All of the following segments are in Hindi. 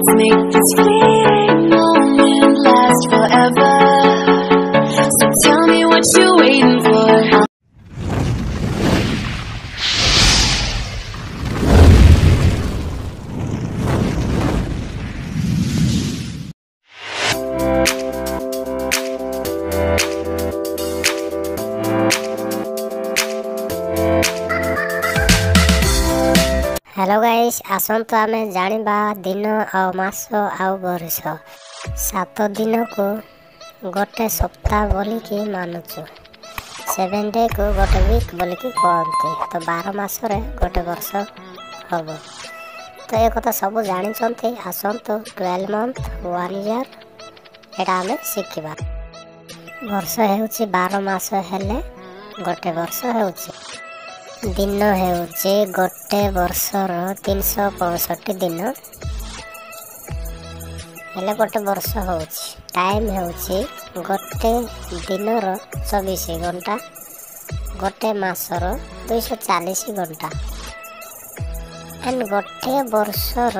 Let's make this fleeting moment last forever. So tell me what you're waiting for. Hello guys, आसंतु आमे जानिबा दिन आ मास आ वर्ष 7 दिन को गोटे सप्ताह बोली की मानुचु। 7 डे को गोटे वीक बोली की कहते। तो 12 मास रे गोटे वर्ष हबो। तो ये कथा सब जानि चंती। आसंतु 12 मंथ 1 ईयर एटा आमे शिखिबा। वर्ष हेउची 12 मास हेले गोटे वर्ष हेउची। दिन हेउची गोटे वर्षर 365 दिन हेले गोटे वर्ष होउची। टाइम हेउची गोटे दिनर 24 घंटा, गोटे मासर 240 घंटा एंड गोटे वर्षर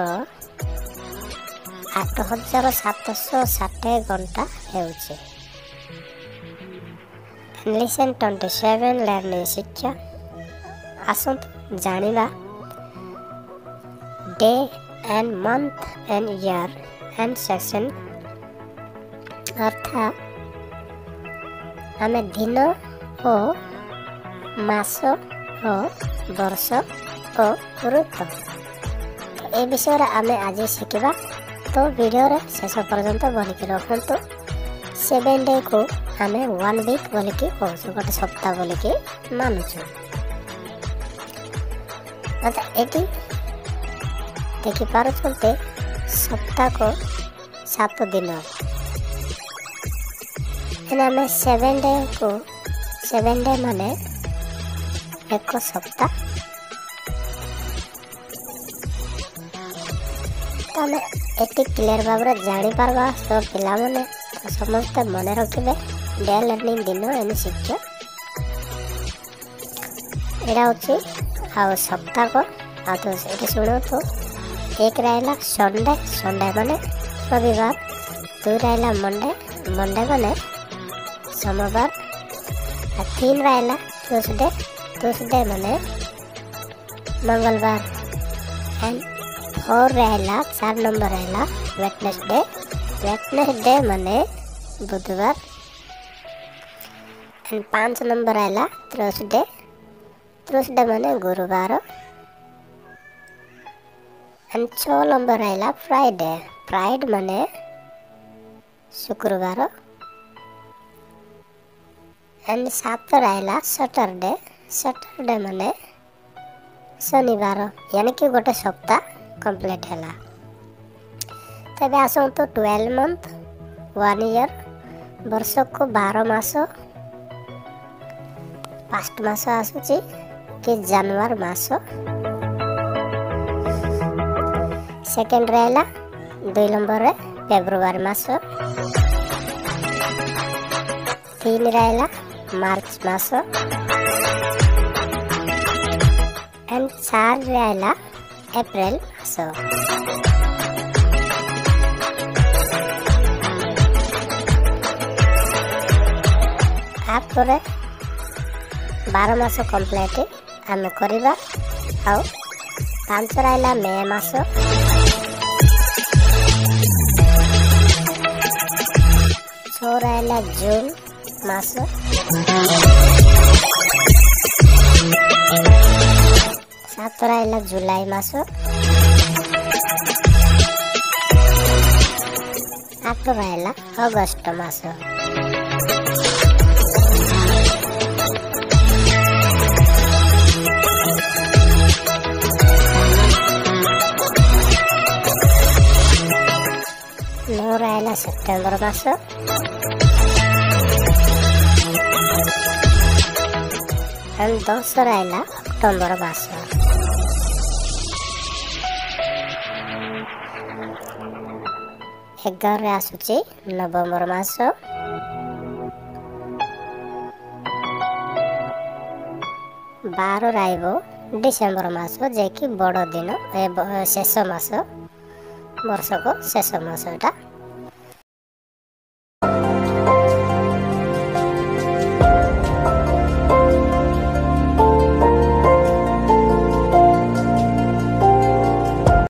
8760 घंटा हेउची। लिसन 27 लर्निंग शिक्षा। आसंतु जानिबा day and month and year and section अर्थात आमे दिन ओ मास ओ वर्ष ओ ऋतु तो ए विषय रे आमे आज शिखिबा। तो वीडियो रे शेष पर्यंत बनिक रखंतु। 7 डे को आमे 1 वीक बोली की कहूँ, गोटे सप्ताह बोली की मानुचु। अच्छा एटी देखि पारुछन्ते सप्ताह को 7 दिन एना में 7 डे को 7 डे माने एक सप्ताह। तो हमें एटी क्लियर भाव जानी पारबा। तो पिला माने समस्त मने रखिबे डे लर्निंग दिन एनी शिक्षा एटा होची आ सप्ताह को। आ तो ये शुणु तो एक रहा संडे, संडे माने रविवार। 2 रहा मंडे, मंडे माने सोमवार। 3 रहा ट्यूसडे, ट्यूसडे माने मंगलवार। एंड 4 रहा 4 नंबर रहा वेडनेसडे, वेडनेसडे माने बुधवार। एंड 5 नंबर रहा थर्सडे, थर्सडे माने गुरुवार। एंड 6 नंबर रहा फ्राइडे, फ्राइडे माने शुक्रवार। एंड 7 रहा सैटरडे, सैटरडे माने शनिवार। यानी कि गोटे सप्ताह कंप्लीट है। तबे आसो तो 12 मंथ 1 ईयर वर्ष को 12 मास। फर्स्ट मास आसुची कि जनवरी मास। सेकेंड रहा 2 नंबर रे फेब्रुआरी मास। 3 रहा मार्च मास। एंड 4 रहा अप्रैल मास। आप 12 मास कंप्लीट आम करवा। 5 रहा मे मास। 6 रहा जून मास। 7 रहा जुलाई मास। 8 रहा अगस्त मास। 9 रहा सेप्टेम्बर मास। 10 रहा अक्टोबर मास। 11 आसुची नवंबर मास। 12 रहा डिसेम्बर मास जे कि बड़ दिन शेष मास। ବର୍ଷକ ଶେଷ ମାସ ଏଟା